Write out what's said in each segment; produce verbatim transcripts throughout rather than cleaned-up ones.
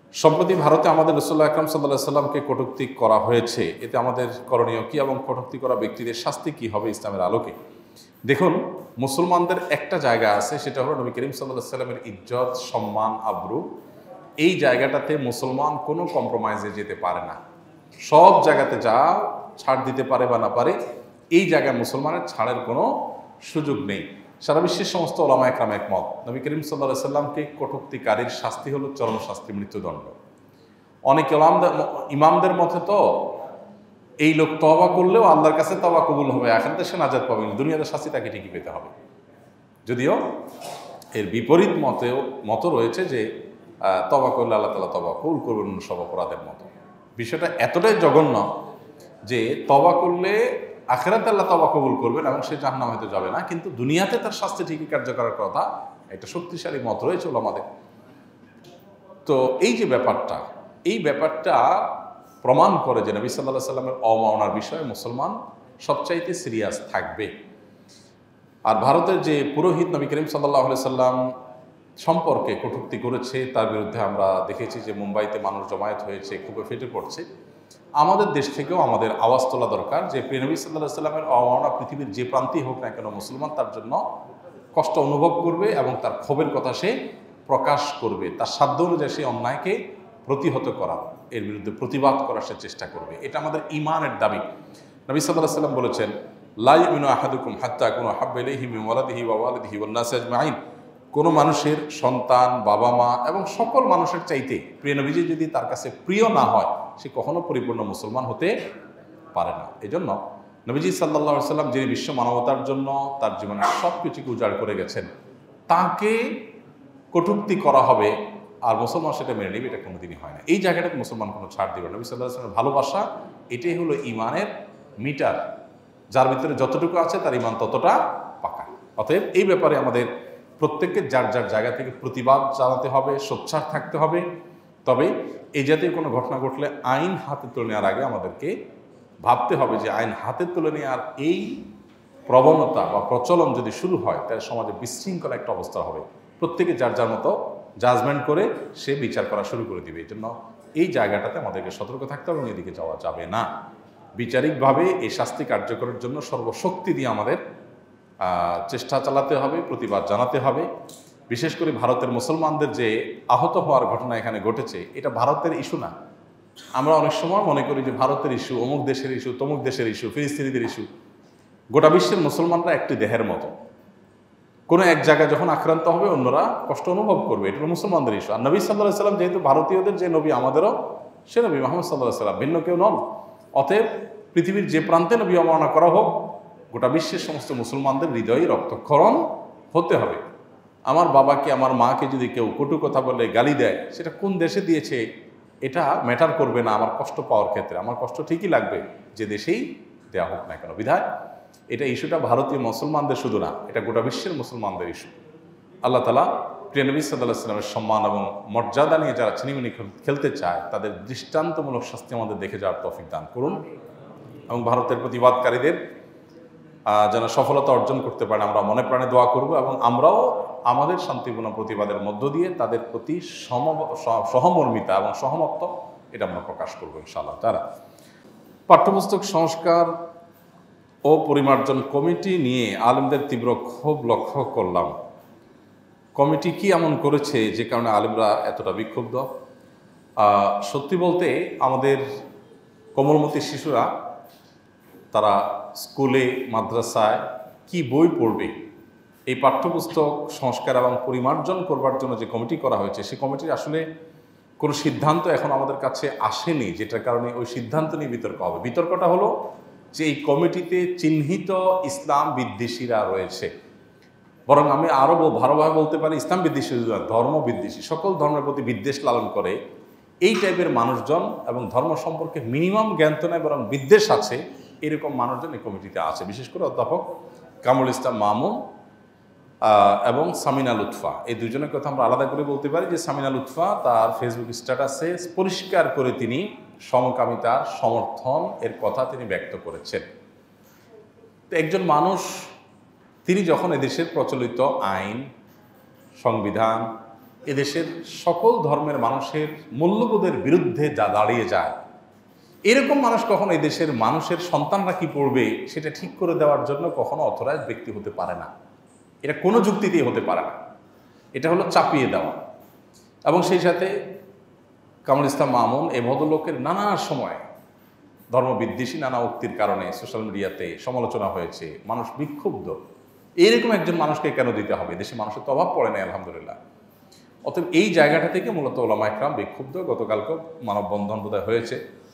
সম্প্রতি ভারতে আমাদের রাসূলুল্লাহ আকরাম সাল্লাল্লাহু আলাইহি সাল্লামকে কটূক্তি করা হয়েছে। এতে আমাদের করণীয় কি এবং কটূক্তি করা ব্যক্তিদের শাস্তি কি হবে ইসলামের আলোকে? দেখুন, মুসলমানদের একটা জায়গা আছে, সেটা হলো নবী করিম সাল্লাল্লাহু আলাইহি সাল্লামের ইজ্জত, সম্মান, আবরু। এই জায়গাটাতে মুসলমান কোনো কম্প্রোমাইজে যেতে পারে না। সব জায়গাতে যা ছাড় দিতে পারে বা না পারে, এই জায়গায় মুসলমানের ছাড়ের কোনো সুযোগ নেই। সারা বিশ্বের সমস্ত ওলামা একরাম একমত, নবী করিম সাল্লাল্লাহু আলাইহি সাল্লামকে কটূক্তিকারীর শাস্তি হলো চরম শাস্তি, মৃত্যুদণ্ড। অনেক ইমামদের ইমামদের মতে তো এই লোক তওবা করলেও আল্লাহর কাছে তওবা কবুল হবে, আখিরাতে সে নাজাত পাবে না, দুনিয়াতে শাস্তি তাকে ঠিকই পেতে হবে। যদিও এর বিপরীত মতেও মত রয়েছে যে তওবা করলে আল্লাহ তাআলা তওবা কবুল করবেন অন্য সব অপরাধের মতো। বিষয়টা এতটাই জঘন্য যে তওবা করলে আখিরাতে আল্লাহ তওবা কবুল করবেন এবং সে জাহান্নামে হয়তো যাবে না, কিন্তু দুনিয়াতে তার শাস্তি ঠিকই কার্যকরের কথা একটা শক্তিশালী মত রয়েছে ওলামাদের। তো এই যে ব্যাপারটা, এই ব্যাপারটা প্রমাণ করে যে নবী সাল্লাল্লাহু আলাইহি সাল্লামের অবমাননার বিষয়ে মুসলমান সবচাইতে সিরিয়াস থাকবে। আর ভারতের যে পুরোহিত নবী করিম সাল্লাল্লাহু আলাইহি সাল্লাম সম্পর্কে কটূক্তি করেছে, তার বিরুদ্ধে আমরা দেখেছি যে মুম্বাইতে মানুষ জমায়েত হয়েছে, খুবই ফেটে পড়ছে। আমাদের দেশ থেকেও আমাদের আওয়াজ তোলা দরকার যে প্রিয় নবী সাল্লাল্লাহু আলাইহি সাল্লামের অবমাননা পৃথিবীর যে প্রান্তেই হোক না কেন, মুসলমান তার জন্য কষ্ট অনুভব করবে এবং তার ক্ষোভের কথা সে প্রকাশ করবে, তার সাধ্য অনুযায়ী সেই অন্যায়কে প্রতিহত করা, এর বিরুদ্ধে প্রতিবাদ করার সে চেষ্টা করবে। এটা আমাদের ঈমানের দাবি। নবী সাল্লাল্লাহু আলাইহি সাল্লাম বলেছেন, লা ইউমিনু আহাদুকুম হাত্তা আকুনা হাব্বা ইলাইহি মিন ওয়ালাদিহি ওয়া ওয়ালিদিহি ওয়ান নাসি আজমাইন। কোনো মানুষের সন্তান, বাবা মা এবং সকল মানুষের চাইতে প্রিয় নবীজি যদি তার কাছে প্রিয় না হয়, সে কখনো পরিপূর্ণ মুসলমান হতে পারে না। এই জন্য নবীজি সাল্লাল্লাহু আলাইহি সাল্লাম যিনি বিশ্ব মানবতার জন্য তার জীবনের সব কিছুকে উজাড় করে গেছেন, তাকে কটূক্তি করা হবে আর মুসলমান সেটা মেনে নেবে, এটা কোনোদিনই হয় না। এই জায়গাটাতে মুসলমান কোনো ছাড় দেবে না। নবী সাল্লাল্লাহু আলাইহি সাল্লামের ভালোবাসা এটাই হলো ঈমানের মিটার, যার ভিতরে যতটুকু আছে তার ঈমান ততটা পাকা। অতএব এই ব্যাপারে আমাদের প্রত্যেককে যার যার জায়গা থেকে প্রতিবাদ জানাতে হবে, সোচ্চার থাকতে হবে। তবে এই জাতীয় কোনো ঘটনা ঘটলে আইন হাতে তুলে নেওয়ার আগে আমাদেরকে ভাবতে হবে যে আইন হাতে তুলে নেওয়ার এই প্রবণতা বা প্রচলন যদি শুরু হয়, তাহলে সমাজে বিশৃঙ্খলা একটা অবস্থা হবে। প্রত্যেকে যার যার মতো জাজমেন্ট করে সে বিচার করা শুরু করে দিবে। এই জন্য এই জায়গাটাতে আমাদেরকে সতর্ক থাকতে হবে, এদিকে যাওয়া যাবে না। বিচারিকভাবে এই শাস্তি কার্যকরের জন্য সর্বশক্তি দিয়ে আমাদের চেষ্টা চালাতে হবে, প্রতিবাদ জানাতে হবে। বিশেষ করে ভারতের মুসলমানদের যে আহত হওয়ার ঘটনা এখানে ঘটেছে, এটা ভারতের ইস্যু না। আমরা অনেক সময় মনে করি যে ভারতের ইস্যু, অমুক দেশের ইস্যু, তমুক দেশের ইস্যু, ফিলিস্তিনিদের ইস্যু। গোটা বিশ্বের মুসলমানরা একটি দেহের মতো। কোনো এক জায়গায় যখন আক্রান্ত হবে অন্যরা কষ্ট অনুভব করবে, এটা হলো মুসলমানদের ইস্যু। আর নবী সাল্লাল্লাহু আলাইহি সাল্লাম যেহেতু ভারতীয়দের যে নবী, আমাদেরও সে নবী মুহাম্মদ সাল্লাল্লাহু আলাইহি সাল্লাম, ভিন্ন কেউ নন। অতএব পৃথিবীর যে প্রান্তে নবী অবমাননা করা হোক, গোটা বিশ্বের সমস্ত মুসলমানদের হৃদয়ে রক্তক্ষরণ হতে হবে। আমার বাবাকে, আমার মাকে যদি কেউ কটু কথা বলে গালি দেয়, সেটা কোন দেশে দিয়েছে এটা ম্যাটার করবে না আমার কষ্ট পাওয়ার ক্ষেত্রে। আমার কষ্ট ঠিকই লাগবে যে দেশেই দেওয়া হোক না কেন। বিধায় এটা ইস্যুটা ভারতীয় মুসলমানদের শুধু না, এটা গোটা বিশ্বের মুসলমানদের ইস্যু। আল্লাহ তাআলা প্রিয় নবী সাল্লাল্লাহু আলাইহি সাল্লামের সম্মান এবং মর্যাদা নিয়ে যারা ছিনিমিনি খেলতে চায়, তাদের দৃষ্টান্তমূলক শাস্তি আমাদের দেখে যাওয়ার তৌফিক দান করুন এবং ভারতের প্রতিবাদকারীদের যেন সফলতা অর্জন করতে পারেন আমরা মনে প্রাণে দোয়া করব। এবং আমরাও আমাদের শান্তিপূর্ণ প্রতিবাদের মধ্য দিয়ে তাদের প্রতি সম সহমর্মিতা এবং সহমত্ব এটা আমরা প্রকাশ করবো ইনশাআল্লাহ তাআলা। পাঠ্যপুস্তক সংস্কার ও পরিমার্জন কমিটি নিয়ে আলেমদের তীব্র ক্ষোভ লক্ষ্য করলাম। কমিটি কি এমন করেছে যে কারণে আলেমরা এতটা বিক্ষুব্ধ? সত্যি বলতে আমাদের কোমলমতি শিশুরা তারা স্কুলে, মাদ্রাসায় কি বই পড়বে, এই পাঠ্যপুস্তক সংস্কার এবং পরিমার্জন করবার জন্য যে কমিটি করা হয়েছে, সেই কমিটির আসলে কোনো সিদ্ধান্ত এখন আমাদের কাছে আসেনি, যেটার কারণে ওই সিদ্ধান্ত নিয়ে বিতর্ক হবে। বিতর্কটা হলো যে এই কমিটিতে চিহ্নিত ইসলাম বিদ্বেষীরা রয়েছে। বরং আমি আরও ভালোভাবে বলতে পারি, ইসলাম বিদ্বেষী, ধর্ম বিদ্বেষী, সকল ধর্মের প্রতি বিদ্বেষ লালন করে এই টাইপের মানুষজন এবং ধর্ম সম্পর্কে মিনিমাম জ্ঞান তো নেই, বরং বিদ্বেষ আছে, এরকম মানুষজন এই কমিটিতে আছে। বিশেষ করে অধ্যাপক কামরুল ইসলাম মামুন এবং সামিনা লুৎফা, এই দুজনের কথা আমরা আলাদা করে বলতে পারি যে সামিনা লুৎফা তার ফেসবুক স্ট্যাটাসে পরিষ্কার করে তিনি সমকামিতার সমর্থন এর কথা তিনি ব্যক্ত করেছেন। তো একজন মানুষ, তিনি যখন এদেশের প্রচলিত আইন, সংবিধান এদেশের সকল ধর্মের মানুষের মূল্যবোধের বিরুদ্ধে যা দাঁড়িয়ে যায়, এরকম মানুষ কখনো এই দেশের মানুষের সন্তানরা কি পড়বে সেটা ঠিক করে দেওয়ার জন্য কখনো অথরাইজ ব্যক্তি হতে পারে না। এটা কোনো যুক্তিতেই হতে পারে না। এটা হলো চাপিয়ে দেওয়া। এবং সেই সাথে কামরুল ইসলাম মামুন এই ভদ্রলোকের নানা সময় ধর্মবিদ্বেষী নানা উক্তির কারণে সোশ্যাল মিডিয়াতে সমালোচনা হয়েছে, মানুষ বিক্ষুব্ধ। এইরকম একজন মানুষকে কেন দিতে হবে? দেশে মানুষের তো অভাব পড়ে নাই আলহামদুলিল্লাহ। অতএব এই জায়গাটা থেকে মূলত ওলামা ইকরাম বিক্ষুব্ধ। গতকালকে মানববন্ধন বোধহয় হয়েছে,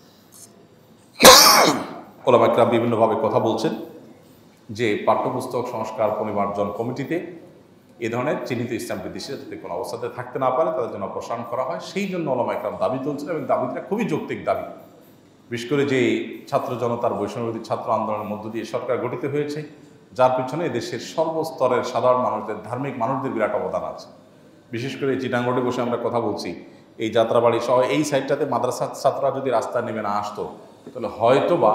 ওলামা ইকরাম বিভিন্নভাবে কথা বলছেন যে পাঠ্যপুস্তক সংস্কার পরিমার্জন কমিটিতে এ ধরনের চিহ্নিত ইসলাম বিদ্বেষী যাতে কোনো অবস্থাতে থাকতে না পারে তাদের জন্য অপসারণ করা হয়, সেই জন্য ওলামা ইকরাম দাবি তুলছেন এবং দাবিটা খুবই যৌক্তিক দাবি। বিশেষ করে যে ছাত্র জনতার বৈষম্যবিরোধী ছাত্র আন্দোলনের মধ্য দিয়ে সরকার গঠিত হয়েছে, যার পিছনে দেশের সর্বস্তরের সাধারণ মানুষদের, ধার্মিক মানুষদের বিরাট অবদান আছে। বিশেষ করে চিটাঙ্গড়ে বসে আমরা কথা বলছি, এই যাত্রাবাড়ি সহ এই সাইডটাতে মাদ্রাসা ছাত্ররা যদি রাস্তায় নেমে না আসতো তাহলে হয়তো বা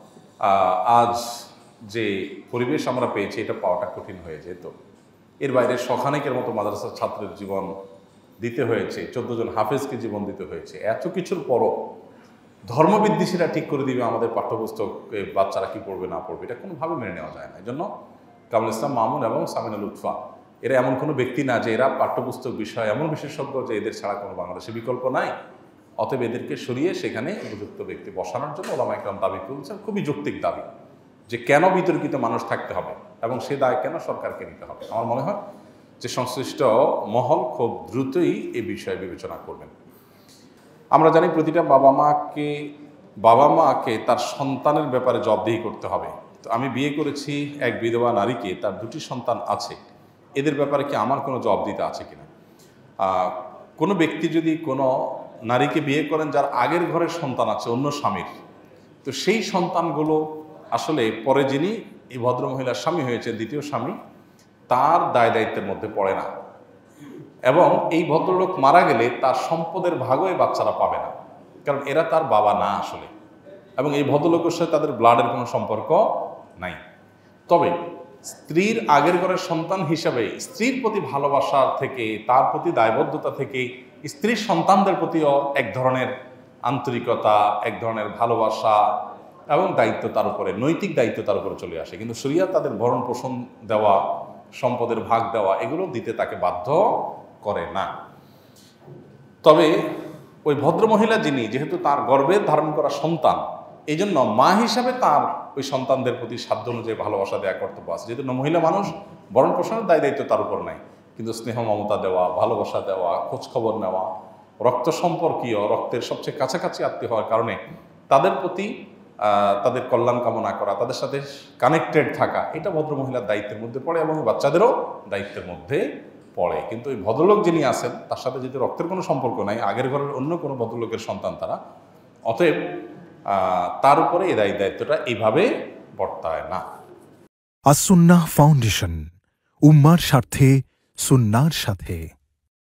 আজ যে পরিবেশ আমরা পেয়েছি এটা পাওয়াটা কঠিন হয়ে যেত। এর বাইরে শখানেকের মতো মাদ্রাসার ছাত্রের জীবন দিতে হয়েছে, চোদ্দ জন হাফেজকে জীবন দিতে হয়েছে। এত কিছুর পরও ধর্মবিদ্বেষীরা ঠিক করে দিবে আমাদের পাঠ্যপুস্তক বাচ্চারা কি পড়বে না পড়বে, এটা কোনোভাবে মেনে নেওয়া যায় না। এই জন্য কামরুল ইসলাম মামুন এবং সামিনা লুৎফা এরা এমন কোনো ব্যক্তি না যে এরা পাঠ্যপুস্তক বিষয় এমন বিশেষজ্ঞ যে এদের ছাড়া কোনো বাংলাদেশে বিকল্প নাই। অতএব এদেরকে সরিয়ে সেখানে উপযুক্ত ব্যক্তি বসানোর জন্য ওলামা ইকরাম দাবি তুলছেন, খুবই যৌক্তিক দাবি, যে কেন বিতর্কিত মানুষ থাকতে হবে এবং সে দায় কেন সরকারকে নিতে হবে। আমার মনে হয় যে সংশ্লিষ্ট মহল খুব দ্রুতই এই বিষয়ে বিবেচনা করবেন। আমরা জানি প্রতিটা বাবা মাকে বাবা মাকে তার সন্তানের ব্যাপারে জবাবদিহি করতে হবে। তো আমি বিয়ে করেছি এক বিধবা নারীকে, তার দুটি সন্তান আছে, এদের ব্যাপারে কি আমার কোনো জবাবদিহিতা আছে কিনা? কোনো ব্যক্তি যদি কোনো নারীকে বিয়ে করেন যার আগের ঘরের সন্তান আছে অন্য স্বামীর, তো সেই সন্তানগুলো আসলে পরে যিনি এই ভদ্রমহিলার স্বামী হয়েছে, দ্বিতীয় স্বামী, তার দায় দায়িত্বের মধ্যে পড়ে না। এবং এই ভদ্রলোক মারা গেলে তার সম্পদের ভাগও এই বাচ্চারা পাবে না, কারণ এরা তার বাবা না আসলে, এবং এই ভদ্রলোকের সাথে তাদের ব্লাডের কোনো সম্পর্ক নাই। তবে স্ত্রীর আগের ঘরের সন্তান হিসাবে স্ত্রীর প্রতি ভালোবাসার থেকে, তার প্রতি দায়বদ্ধতা থেকে স্ত্রীর সন্তানদের প্রতিও এক ধরনের আন্তরিকতা, এক ধরনের ভালোবাসা এবং দায়িত্ব তার উপরে, নৈতিক দায়িত্ব তার উপরে চলে আসে। কিন্তু শরিয়ত তাদের ভরণ পোষণ দেওয়া, সম্পদের ভাগ দেওয়া, এগুলো দিতে তাকে বাধ্য করে না। তবে ওই ভদ্রমহিলা যিনি, যেহেতু তার গর্ভে ধারণ করা সন্তান, এই জন্য মা হিসাবে তার ওই সন্তানদের প্রতি সাধ্য অনুযায়ী ভালোবাসা দেওয়া কর্তব্য আছে। যেহেতু মহিলা মানুষ, ভরণ পোষণের দায় দায়িত্ব তার উপর নাই, কিন্তু স্নেহ মমতা দেওয়া, ভালোবাসা দেওয়া, খোঁজখবর নেওয়া, রক্ত সম্পর্কীয়, রক্তের সবচেয়ে কাছাকাছি আত্মীয় হওয়ার কারণে তাদের প্রতি তাদের কল্যাণ কামনা করা, তাদের সাথে কানেক্টেড থাকা, এটা ভদ্রমহিলার দায়িত্বের মধ্যে পড়ে এবং বাচ্চাদেরও দায়িত্বের মধ্যে পড়ে। কিন্তু ওই ভদ্রলোক যিনি আছেন তার সাথে যদি রক্তের কোনো সম্পর্ক নাই, আগের ঘরের অন্য কোনো ভদ্রলোকের সন্তান তারা, অতএব তার উপরে এই দায়ী দায়িত্বটা এইভাবে বর্তায় না। আস সুন্নাহ ফাউন্ডেশন, উম্মার স্বার্থে সুন্নাহর সাথে।